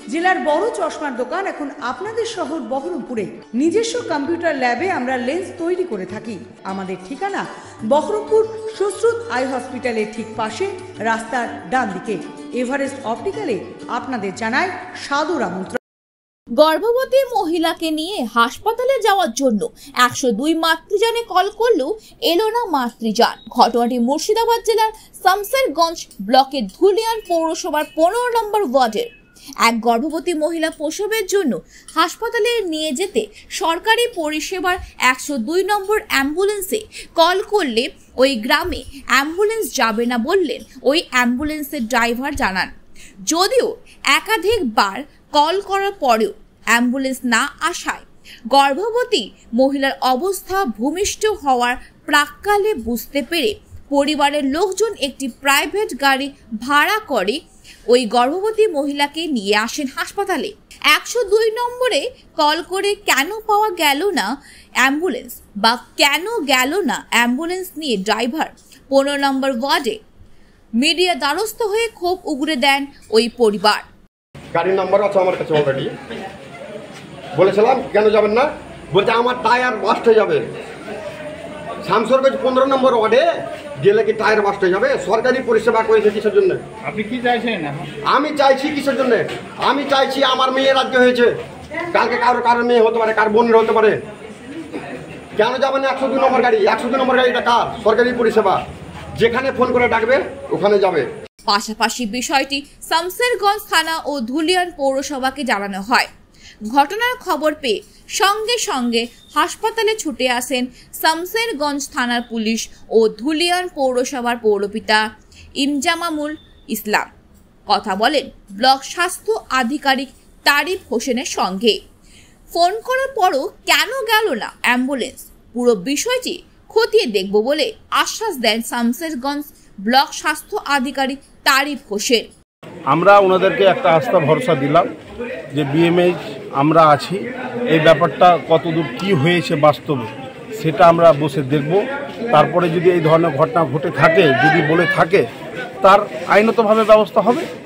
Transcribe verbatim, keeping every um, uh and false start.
জেলার বড় চশমার দোকান এখন আপনাদের শহর বহরমপুরে। নিজস্ব কম্পিউটার ল্যাবে আমরা লেন্স তৈরি করে থাকি। আমাদের ঠিকানা বহরমপুর সুশ্রুত আই হসপিটালের ঠিক পাশে, রাস্তার ডান দিকে। এভারেস্ট অপটিক্যালে আপনাদের জানায় সাদর আমন্ত্রণ। গর্ভবতী মহিলাকে নিয়ে হাসপাতালে যাওয়ার জন্য একশো দুই মাতৃযানে কল করলেও এলো না মাতৃযান। ঘটনাটি মুর্শিদাবাদ জেলার শামসেরগঞ্জ ব্লকের ধুলিয়ান পৌরসভার পনেরো নম্বর ওয়ার্ডের। এক গর্ভবতী মহিলা প্রসবের জন্য হাসপাতালে নিয়ে যেতে সরকারি পরিষেবার একশো দুই নম্বর অ্যাম্বুলেন্সে কল করলে ওই গ্রামে অ্যাম্বুলেন্স যাবে না বললেন ওই অ্যাম্বুলেন্সের ড্রাইভার জানান। যদিও একাধিকবার কল করার পরেও অ্যাম্বুলেন্স না আসায় গর্ভবতী মহিলার অবস্থা ভূমিষ্ঠ হওয়ার প্রাক্কালে বুঝতে পেরে পরিবারের লোকজন একটি প্রাইভেট গাড়ি ভাড়া করে ওই গর্ভবতী মহিলাকে নিয়ে আসেন হাসপাতালে। একশো দুই নম্বরে কল করে কেন পাওয়া গেল না অ্যাম্বুলেন্স বা কেন গেল না অ্যাম্বুলেন্স নিয়ে ড্রাইভার পনেরো নম্বর ওয়ার্ডে মিডিয়া দ্বারস্থ হয়ে ক্ষোভ উগরে দেন ওই পরিবার। গাড়ির নাম্বার আছে আমার কাছে অলরেডি। বলেছিলাম কেন যাবেন না, বলছে আমার টায়ার বাস্ট হয়ে যাবে। শামসেরগঞ্জ পনেরো নম্বর ওয়ার্ডে গেলে কি টায়ার বাস্ট হয়ে যাবে? সরকারি পরিষেবা করেছে কিসের জন্য? আপনি কি চাইছেন? আমি চাইছি কিসের জন্য? আমি চাইছি আমার মেয়ে রাজ্য হয়েছে, কালকে কারো কারো মেয়ে হতে পারে, কার বোনের হতে পারে। কেন যাবেন একশো দুই নম্বর গাড়ি? একশো দুই নম্বর গাড়িটা কার? সরকারি পরিষেবা, যেখানে ফোন করে ডাকবে ওখানে যাবে। পাশাপাশি বিষয়টি শামসেরগঞ্জ থানা ও ধুলিয়ান পৌরসভাকে জানানো হয়। ঘটনার খবর পেয়ে সঙ্গে সঙ্গে হাসপাতালে ছুটে আসেন শামসেরগঞ্জ থানার পুলিশ ও ধুলিয়ান পৌরসভার পৌরপিতা ইমজামামুল ইসলাম। কথা বলেন ব্লক স্বাস্থ্য আধিকারিক তারিফ হোসেনের সঙ্গে। ফোন করার পরও কেন গেল না অ্যাম্বুলেন্স, পুরো বিষয়টি খতিয়ে দেখব বলে আশ্বাস দেন শামসেরগঞ্জ ব্লক স্বাস্থ্য আধিকারিক তারিফ হোসেন। আমরা ওনাদেরকে একটা আস্থা ভরসা দিলাম যে বিএমএইচ আমরা আছি, এই ব্যাপারটা কতদূর কি হয়েছে বাস্তবে সেটা আমরা বসে দেখব। তারপরে যদি এই ধরনের ঘটনা ঘটে থাকে, যদি বলে থাকে, তার আইনতভাবে ব্যবস্থা হবে।